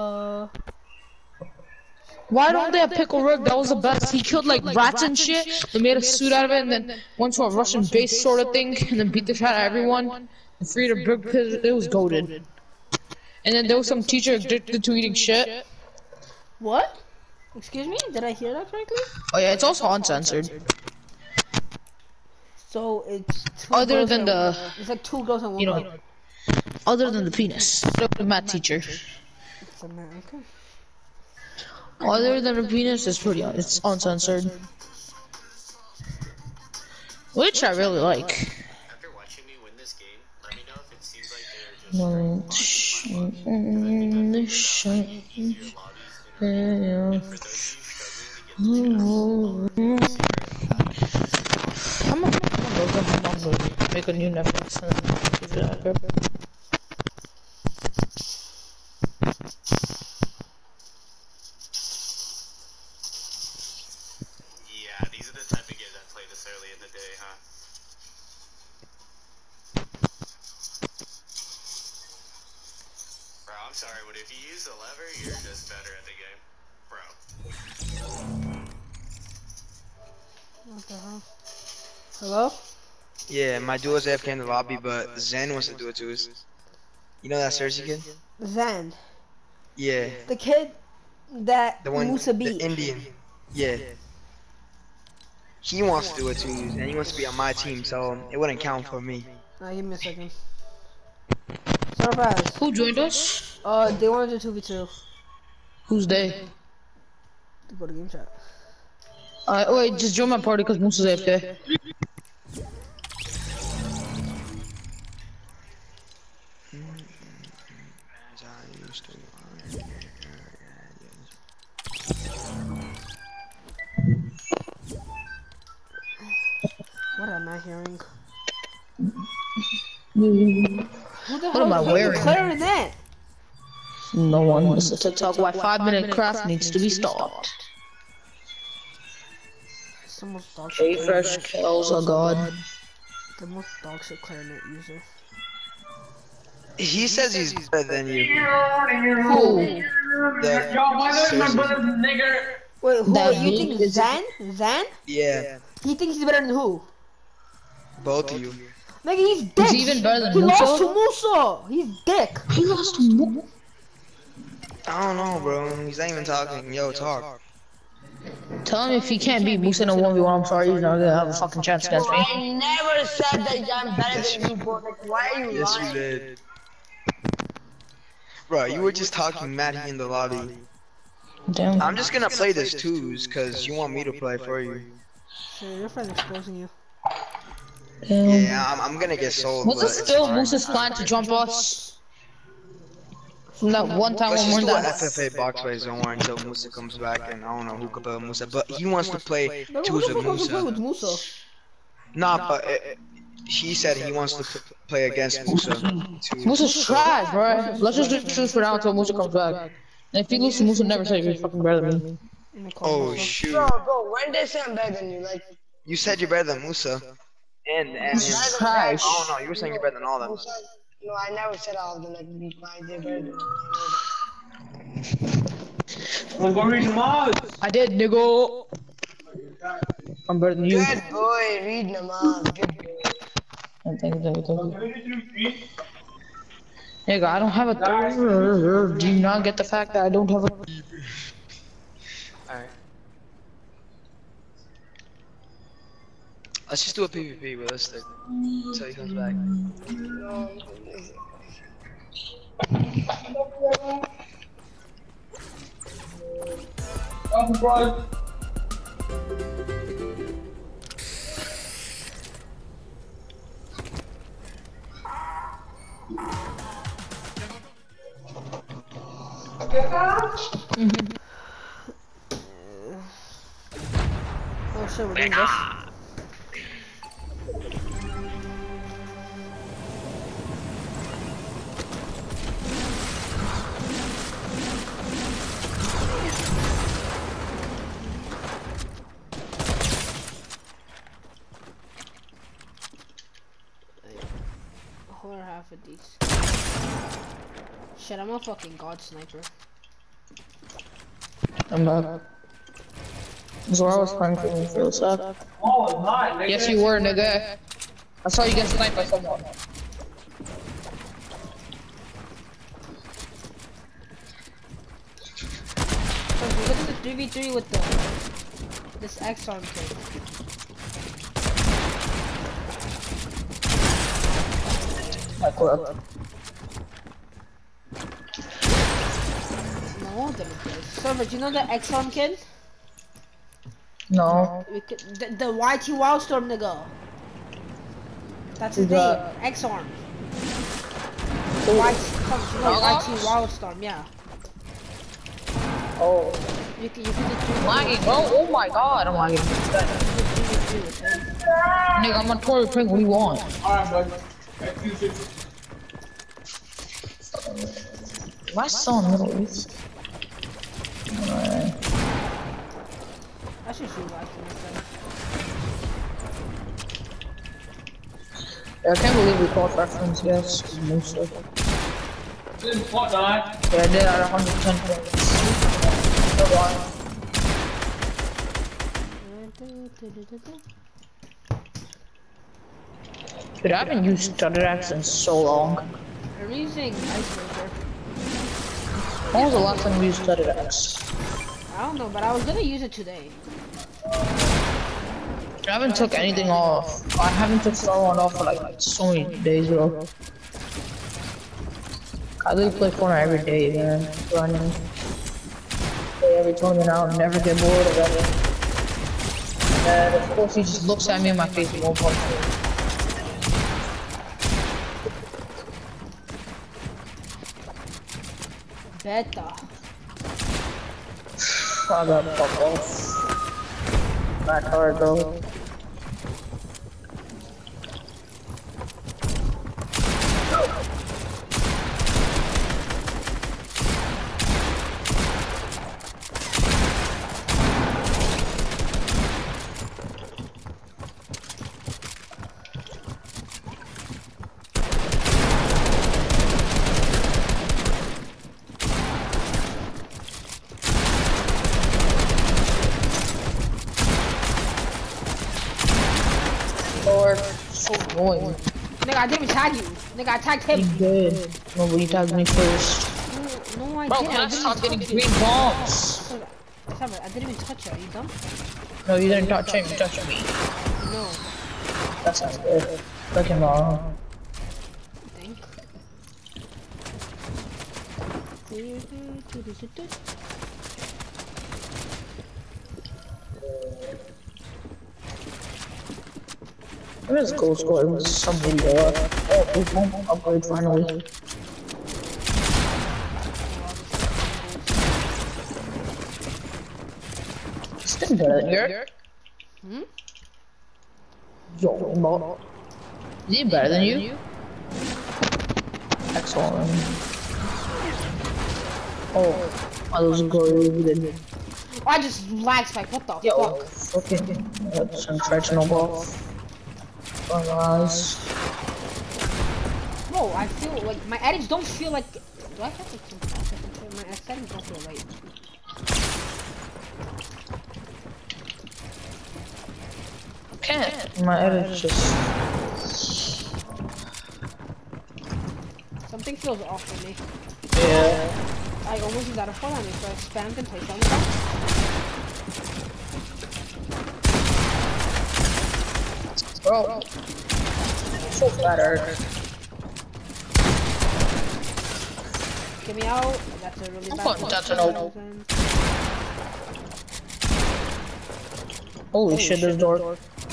Speaker 2: Why don't they have Pickle Rick? That was the best. He killed like rats and shit. They made a suit out of it and then went to a Russian base sort of thing and then beat the shit out of everyone and freed a big pig. It was goated. And then there was some teacher addicted to eating shit.
Speaker 1: What? Excuse me? Did I hear that correctly?
Speaker 2: Oh yeah, it's also uncensored.
Speaker 1: So it's
Speaker 2: other than the,
Speaker 1: it's like 2 girls and 1 boy.
Speaker 2: Other than the penis. The math teacher.
Speaker 1: It's a man, okay.
Speaker 2: Other than the penis, it's uncensored. Which I really like.
Speaker 4: After watching me win this game, let me know if it seems like they're just
Speaker 2: I'm gonna make a new Netflix and give it out here.
Speaker 4: Yeah, these are the type of games I play this early in the day, huh? Bro, I'm sorry, but if you use the lever, you're just better at the game. Bro.
Speaker 1: What the hell? Hello?
Speaker 8: Yeah, my duo's AFK in the lobby, but Zen wants to do it to us. You know that Cersei kid?
Speaker 1: Zen.
Speaker 8: Yeah.
Speaker 1: The kid that
Speaker 8: The one,
Speaker 1: Musa beat.
Speaker 8: the Indian. Yeah. He wants to do it too, and he wants to be on my team, so it wouldn't count for me.
Speaker 1: Give me a second. Surprise.
Speaker 2: Who joined us?
Speaker 1: They wanted to 2v2.
Speaker 2: Who's they?
Speaker 1: Go to game chat.
Speaker 2: Wait, just join my party because Musa's AFK.
Speaker 1: What am I hearing?
Speaker 2: What am I wearing?
Speaker 1: Clarinet.
Speaker 2: No one listens to TikTok why 5-minute craft needs to be stopped.
Speaker 1: It's the most dog
Speaker 2: Hey,
Speaker 1: shit.
Speaker 2: fresh kills, oh god.
Speaker 1: The most dog shit clarinet user.
Speaker 8: He says he's better than you.
Speaker 2: Who?
Speaker 8: The
Speaker 10: Yo, my
Speaker 8: Cersei.
Speaker 10: brother, nigga.
Speaker 1: Wait, who?
Speaker 2: That
Speaker 1: You
Speaker 2: me?
Speaker 1: think Zan? Zan?
Speaker 8: Yeah,
Speaker 1: He thinks he's better than who?
Speaker 8: both of you.
Speaker 1: Nigga, he's dick.
Speaker 2: Is he even better than
Speaker 1: He
Speaker 2: Musa?
Speaker 1: lost to Musa. He's dick.
Speaker 2: He lost to Musa.
Speaker 8: I don't know, bro. He's not even talking. Yo, talk.
Speaker 2: Tell him if he can't beat Musa in a 1v1, I'm sorry, he's not gonna have a fucking chance against me.
Speaker 11: I never said that I'm better than you, bro. Like, why are you
Speaker 8: Yes, you
Speaker 11: lying?
Speaker 8: did. Bro, you were just talking Maddie in the lobby.
Speaker 2: Damn.
Speaker 8: I'm just gonna play this twos, cause you want me to play for you.
Speaker 1: Sure, your friend exposing you.
Speaker 8: Yeah, I'm gonna get sold.
Speaker 2: Was
Speaker 8: but
Speaker 2: it
Speaker 8: it's
Speaker 2: still
Speaker 8: fine.
Speaker 2: Musa's plan to jump us? From that one time
Speaker 8: Let's
Speaker 2: when
Speaker 8: just
Speaker 2: we're
Speaker 8: do
Speaker 2: in
Speaker 8: an
Speaker 2: that.
Speaker 8: FFA box play zone war until Musa comes back, and I don't know who could play with Musa, but he wants to play
Speaker 1: No,
Speaker 8: twos
Speaker 1: who
Speaker 8: with
Speaker 1: the fuck wants to play with
Speaker 8: Musa.
Speaker 1: Musa?
Speaker 8: Nah, but he said he wants to play against Musa.
Speaker 2: Musa's trash, bro. Let's just choose for now until Musa comes back. If you lose to Musa, never say you're fucking better than me.
Speaker 8: Oh shoot!
Speaker 11: Bro, when did they say I'm better than you? Like,
Speaker 8: You said you're better than Musa. And him.
Speaker 2: Trash.
Speaker 8: Oh no, you were saying you're better than all of them.
Speaker 11: no, I never said all of them. Like, I did better than you.
Speaker 10: Well, go read Namaz.
Speaker 2: I did, nigga. I'm better than you.
Speaker 11: Good boy, read Namaz. Good boy.
Speaker 2: Thank you. Nigga, I don't have a. Do you not get the fact that I don't have a?
Speaker 8: Alright. Let's just do a PvP realistic until he comes back.
Speaker 10: Oh, bro.
Speaker 1: Oh shit, we're doing this. Or half of these. Shit, I'm a fucking god sniper.
Speaker 2: I'm not. So I was playing for me, feel sad.
Speaker 10: Oh, my.
Speaker 2: Yes, you were, nigga. I saw you get sniped by someone.
Speaker 1: Look at the 3v3 with this X-Arm kid.
Speaker 2: I quit.
Speaker 1: No, didn't play. Server, do you know the X-Arm kid?
Speaker 2: No.
Speaker 1: The YT Wildstorm nigga. That's his name. X-Arm. YT Wildstorm, yeah.
Speaker 2: Oh.
Speaker 1: You can do
Speaker 2: lagging, bro. Oh my god, I'm lagging. Nigga, I'm on Tory Pink, what do you want?
Speaker 10: Alright, bud.
Speaker 2: Why still in the Middle East? Alright.
Speaker 1: I should shoot last one instead.
Speaker 2: Yeah, I can't believe we called reference, yes. Mostly.
Speaker 10: Didn't fuck that.
Speaker 2: Yeah, I did at 100% points. Dude, I haven't used studded axe in so long.
Speaker 1: I'm using Icebreaker.
Speaker 2: When was the last time you used studded axe?
Speaker 1: I don't know, but I was gonna use it today.
Speaker 2: I haven't took anything off. I haven't took Star One off for like so many days, bro. I literally play Fortnite every day, man. Running. Play every tournament out, never get bored of it. And of course he just looks at me in my face and won't punch me.
Speaker 1: Beta.
Speaker 2: I got fuck off. Back hard, bro. So annoying.
Speaker 1: Nigga, I didn't even tag you. Nigga, I tagged him.
Speaker 2: You did. Nobody tagged me first.
Speaker 1: No, I
Speaker 2: Bro,
Speaker 1: didn't.
Speaker 2: can I stop getting green bombs?
Speaker 1: I didn't even touch you. Are you dumb?
Speaker 2: No, you didn't touch him. You touched me.
Speaker 1: No.
Speaker 2: That sounds good. Look him wrong.
Speaker 1: Think.
Speaker 2: What is goal score? It was some video. Oh, big bomb upgrade finally. Still better than you.
Speaker 1: Hmm?
Speaker 2: Yo, Mo. Is he better than you? Excellent. Oh. Oh, those good.
Speaker 1: I just lag spike. What the
Speaker 2: Yo,
Speaker 1: fuck?
Speaker 2: fucking that's untraditional.
Speaker 1: Bro, I feel like my edits don't feel like. Do I have like some? My settings don't feel right.
Speaker 2: Can't. My edit's just.
Speaker 1: Something feels off for me.
Speaker 2: Yeah.
Speaker 1: I almost used out of full on me, so I spammed and placed on the back.
Speaker 2: Bro. So flattered.
Speaker 1: Get me out. That's a really bad one.
Speaker 2: That's an old. Holy shit, there's door.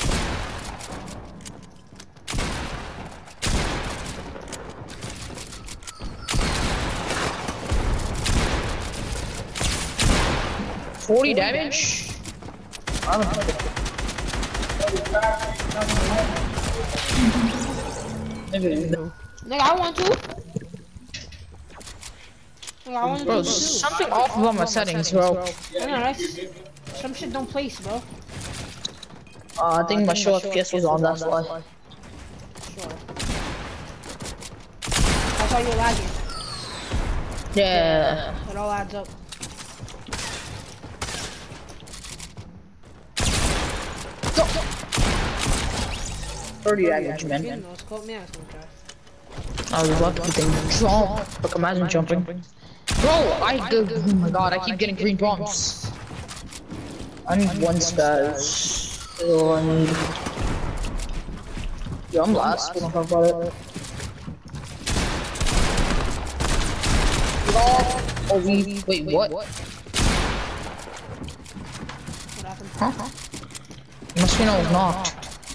Speaker 2: $40 damage? I don't know.
Speaker 1: Nigga, I want to. Nigga, I want to.
Speaker 2: Bro, something off about my settings, bro.
Speaker 1: I know, right? Some shit don't place, bro.
Speaker 2: I think my show FPS was on, that's why.
Speaker 1: Sure. That's why you're lagging.
Speaker 2: Yeah.
Speaker 1: It all adds up.
Speaker 2: Go. 30 damage, man. I was about to jump. Look, imagine jumping. Bro, oh my god, I keep getting green bombs. I need one spaz. Oh, I need. Yo, I'm last. We don't talk about it. Oh, wait, what?
Speaker 1: What happened?
Speaker 2: Huh? Machine was knocked.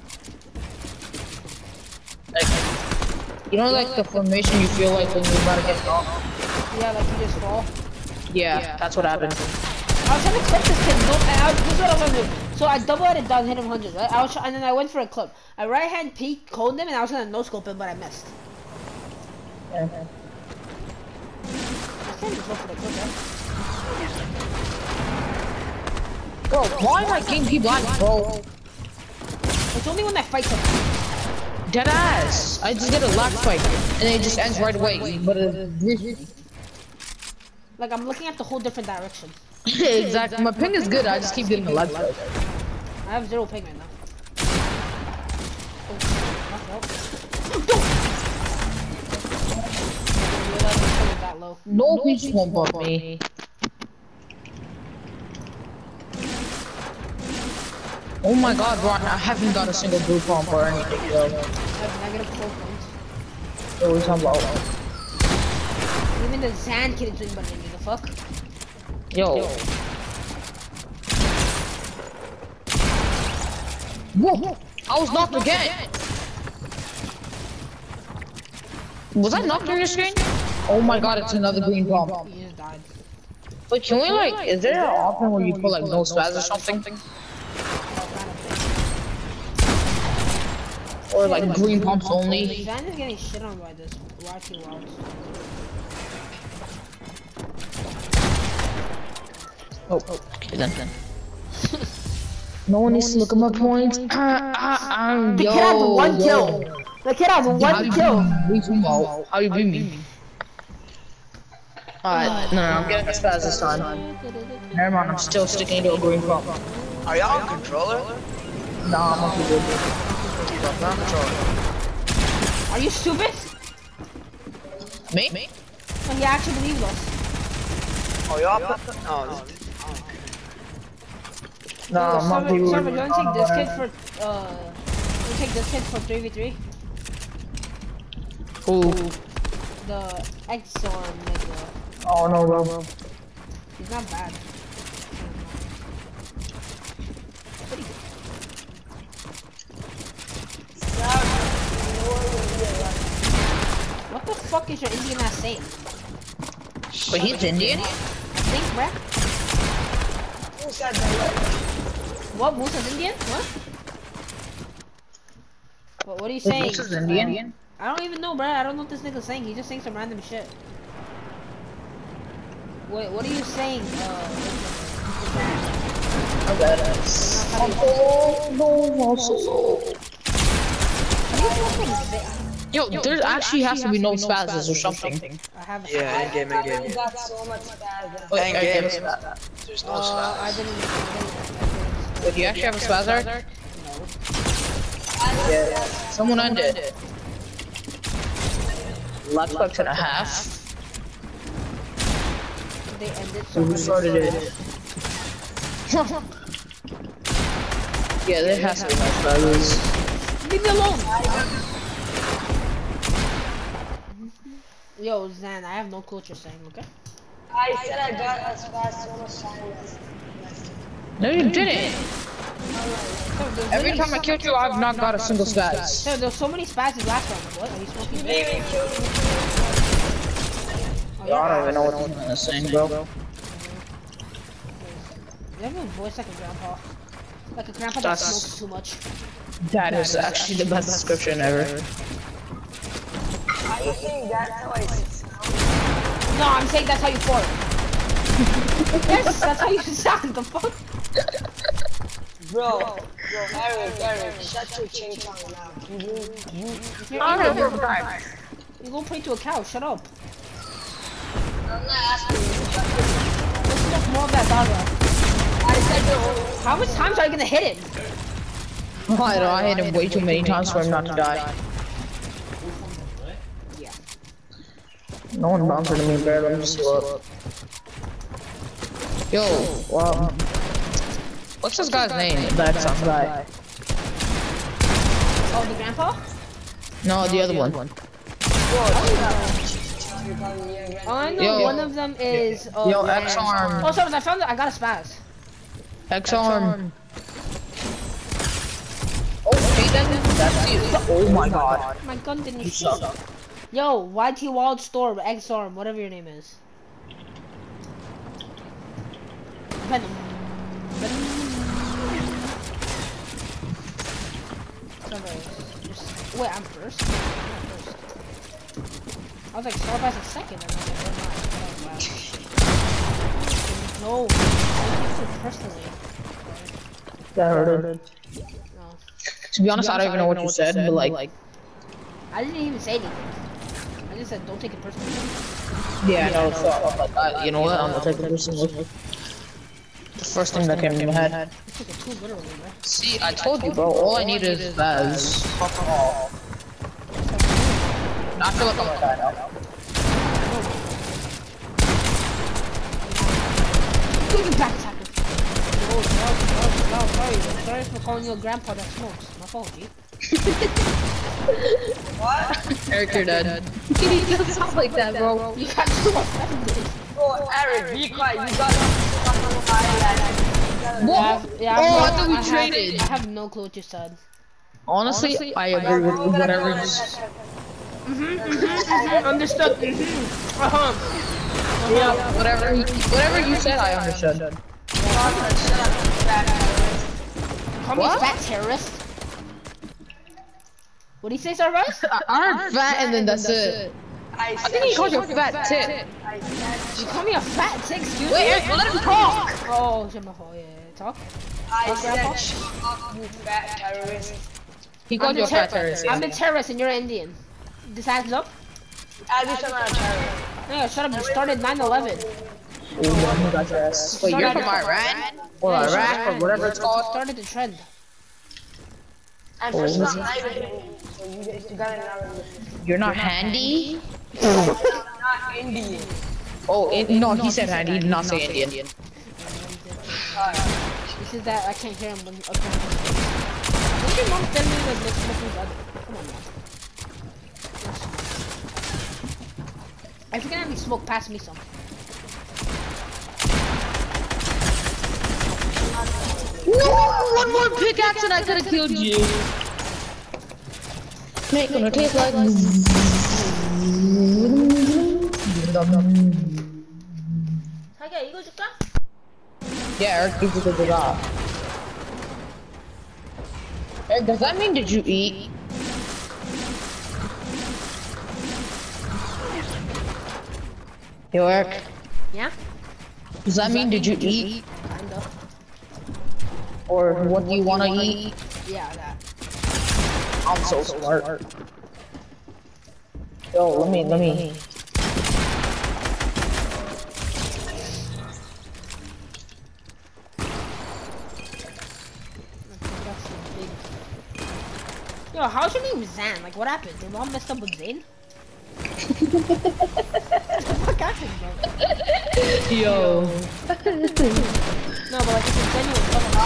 Speaker 2: Like, you know, like the formation you feel like when you're about to get knocked?
Speaker 1: Yeah, like you just fall.
Speaker 2: Yeah, that's what happened.
Speaker 1: I was trying to clip this kid. This is what I was gonna do. So I double-headed down, hit him 100, right? And then I went for a clip. I right-hand peek, coned him, and I was gonna no-scope him, but I missed.
Speaker 2: Yeah.
Speaker 1: I can't just go for the clip, right?
Speaker 2: Bro, why am I getting people out, bro?
Speaker 1: It's only when I fight them.
Speaker 2: Dead ass. I just get a lag spike, and then it just ends right away. But
Speaker 1: like I'm looking at the whole different direction.
Speaker 2: exactly. My ping is good. I just keep getting a lag spike.
Speaker 1: I have 0 ping right now. Oh,
Speaker 2: no, please won't bump me. Oh my god, Ron, I haven't got a single blue pump or anything, yo.
Speaker 1: I have negative 4 points.
Speaker 2: What are we talking about?
Speaker 1: Even the Zan kid is doing better than me, the fuck?
Speaker 2: Yo. Whoa! I was knocked again! Was I knocked on your screen? Oh my god, it's another green bomb.
Speaker 1: He just died.
Speaker 2: But can we like, is there an option where you put like no spaz or something? Or like green pumps only?
Speaker 1: Zan is getting shit on by this YT Wilds.
Speaker 2: Oh, okay then. No one needs to look at my points.
Speaker 1: The kid has 1 kill. The kid has 1 kill.
Speaker 2: How you beat me? Alright, no, I'm getting as fast this time. Never mind, I'm still sticking to a green pump.
Speaker 8: Are y'all on controller?
Speaker 2: Nah, I'm not too good.
Speaker 8: I'm on controller.
Speaker 1: Are you stupid?
Speaker 2: Me?
Speaker 1: And he actually believes us.
Speaker 8: Oh, y'all put the... Oh,
Speaker 2: Nah, I'm not too good.
Speaker 1: Server, don't take this kid for, don't take this kid for 3v3.
Speaker 2: Who?
Speaker 1: The Exxon nigga.
Speaker 2: Oh no, bro.
Speaker 1: He's not bad. Pretty good. What the fuck is your Indian ass saying?
Speaker 2: But he's Indian?
Speaker 1: I think, bruh. What? Musa's Indian? What? What are you saying?
Speaker 2: Musa's Indian?
Speaker 1: I don't even know, bruh. I don't know what this nigga's saying. He's just saying some random shit. Wait, what are you saying?
Speaker 2: Yo, there actually has to be no spazzes or something.
Speaker 1: I have.
Speaker 8: Yeah, in game.
Speaker 11: You got so much spaz.
Speaker 2: Wait,
Speaker 8: In game. There's no
Speaker 1: I
Speaker 8: spaz.
Speaker 1: didn't.
Speaker 2: Wait, do you actually have a spazzer?
Speaker 1: No.
Speaker 2: Yeah. Someone ended. Luck and a half.
Speaker 1: They ended.
Speaker 2: Who started it? Yeah, there has to be no spazzers.
Speaker 1: Leave me alone. Yo, Zan, I have no clue what you're saying. Okay.
Speaker 11: I said I got a spaz so much time.
Speaker 2: No, you didn't. Every time I killed you, I've not got a single spaz.
Speaker 1: So there's so many spazzes last round. What? Are you smoking?
Speaker 2: I don't even know what you're saying, bro.
Speaker 1: You have a voice like a grandpa. Like a grandpa that smokes too much.
Speaker 2: That is actually the best description ever.
Speaker 11: I think that's how I sound.
Speaker 1: No, I'm saying that's how you fart. Yes, that's how you sound. The fuck?
Speaker 11: Bro, Eric, shut your ching chong now.
Speaker 1: You go pray to a cow. Shut up.
Speaker 11: I'm not asking you.
Speaker 1: Let's smoke more of that doggo.
Speaker 11: I said no.
Speaker 1: How much times are you gonna hit him?
Speaker 2: I don't know, I hit him way too many times for him not to die.
Speaker 1: Yeah.
Speaker 2: No one bounced into me, bro. Let me just look. Yo, what's this guy's name? That's some guy.
Speaker 1: Oh, the grandpa?
Speaker 2: No, the other one.
Speaker 1: I know one of them is.
Speaker 2: Yo, X-Arm.
Speaker 1: Oh, sorry, I found it. I got a spaz.
Speaker 2: X-Arm. Okay, then that's it. Oh my god.
Speaker 1: My gun didn't shoot. Yo, YT Wildstorm, X-Arm, whatever your name is. Venom. Wait, I'm first? I was like, Starbucks is second, and I was like, oh no, I take it personally.
Speaker 2: That hurted.
Speaker 1: No.
Speaker 2: To be honest, I don't even know what you said, but like...
Speaker 1: I didn't even say anything. I just said, don't take it personally.
Speaker 2: Yeah, I know, so, you know what, I'm gonna take it personally. The first thing that came to my head.
Speaker 1: You took it too literally, man.
Speaker 2: See, I told you, bro, all I need is Spaz. Fuck all. I feel like I'm gonna die now.
Speaker 1: Give back attacker. No, sorry for calling you a grandpa that smokes. My fault, G.
Speaker 11: What?
Speaker 2: Eric, you're dead. You don't sound like that, bro.
Speaker 1: You got too offended.
Speaker 11: Bro, Eric, be quiet. You got
Speaker 2: What?
Speaker 1: Yeah,
Speaker 2: I thought we traded.
Speaker 1: I have no clue what you said.
Speaker 2: Honestly, I agree with whatever you said.
Speaker 1: Understood.
Speaker 2: Yeah, whatever you said, I understood.
Speaker 1: Call me a fat terrorist. What do you say, Sarvas?
Speaker 2: I heard fat and then that's it. I think he called you a fat tit.
Speaker 1: You call me a fat tit, excuse me?
Speaker 2: Wait, Eric, let him talk!
Speaker 1: Oh, shit, my fault, yeah. Talk?
Speaker 11: I said, shut up, you fat terrorist.
Speaker 2: He called you a fat terrorist.
Speaker 1: I'm a terrorist and you're an Indian. This adds up?
Speaker 11: At least I'm not a terrorist.
Speaker 1: Yeah, shut up, you started 9/11.
Speaker 2: Wait, you're from Iran? Or Iraq, or whatever it's called?
Speaker 1: Started the trend.
Speaker 11: And first of all, I'm not even Indian, so you gotta know.
Speaker 2: You're not handy?
Speaker 11: I'm not Indian.
Speaker 2: Oh, no, he said handy, he did not say Indian.
Speaker 1: This is that I can't hear him when okay. When did mom tell me that let's smoke with other? Come on, man. If you're gonna have me smoke, pass me some.
Speaker 2: No! One more pickaxe and I could've killed you. Make gonna taste like.
Speaker 1: Okay, 이거 줄까?
Speaker 2: Yeah, Eric gives you the job. Eric, does that mean did you eat? Yo, Eric.
Speaker 1: Yeah?
Speaker 2: Does that mean did you eat?
Speaker 1: Kinda.
Speaker 2: Or what do you want to eat?
Speaker 1: Yeah, that.
Speaker 2: I'm so smart. Yo, let me.
Speaker 1: Yo, how's your name Zan? Like, what happened? Did mom messed up with Zane? What the fuck happened, bro?
Speaker 2: Yo.
Speaker 1: No, but like, it's a genuine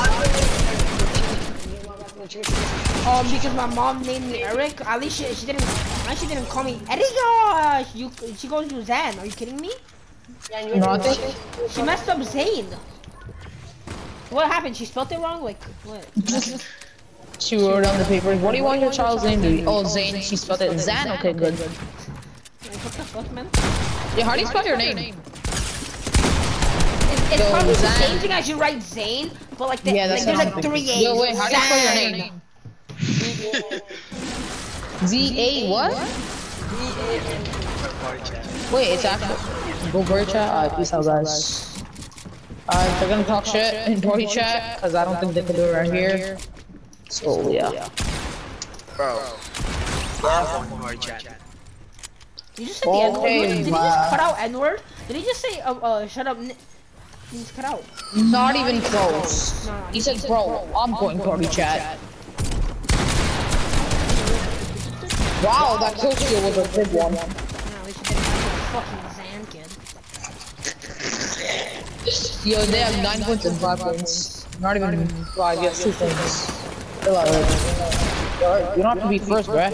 Speaker 1: fucking. Because my mom named me Eric. At least she didn't call me Eric. She goes to Zan. Are you kidding me?
Speaker 2: No, I think
Speaker 1: She messed up Zane. What happened? She spelled it wrong? Like, what?
Speaker 2: she wrote on the paper. What do you want your child's name to be? Oh, Zane. She spelled it Zan. Okay, good.
Speaker 1: Like, what the fuck, man?
Speaker 2: Yeah, how do you spell your name?
Speaker 1: It's
Speaker 2: Yo,
Speaker 1: probably the
Speaker 2: Zan.
Speaker 1: same thing as you write Zane, but like,
Speaker 2: Yeah, that's
Speaker 1: there's
Speaker 2: what I'm
Speaker 1: like 3 A's.
Speaker 2: Yo, wait, how do you spell your
Speaker 1: Zan.
Speaker 2: name? Z-A what? Wait, it's actually go bird chat. Alright, peace out, guys. Alright, they're gonna talk shit in party chat because I don't think they can do it right here. So yeah.
Speaker 8: Bro. Party chat.
Speaker 1: Did you just say the N-word?
Speaker 2: Okay,
Speaker 1: Did he just cut out N-word? Did he just say, shut up? He just cut out.
Speaker 2: Not even close.
Speaker 1: No,
Speaker 2: He said, bro, I'm going party chat. Wow, that kill steal was a big one.
Speaker 1: No, we should get a fucking Zan kid.
Speaker 2: Yo, they have 9 points and 5 points. Not even 5, you have 2 points. You don't have to be first, bruh.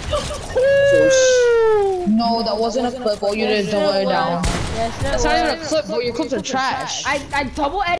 Speaker 2: No, that wasn't a clip. All you did is double it down.
Speaker 1: Yes,
Speaker 2: That's not even a clip, bro. Your clips are trash.
Speaker 1: I double edit.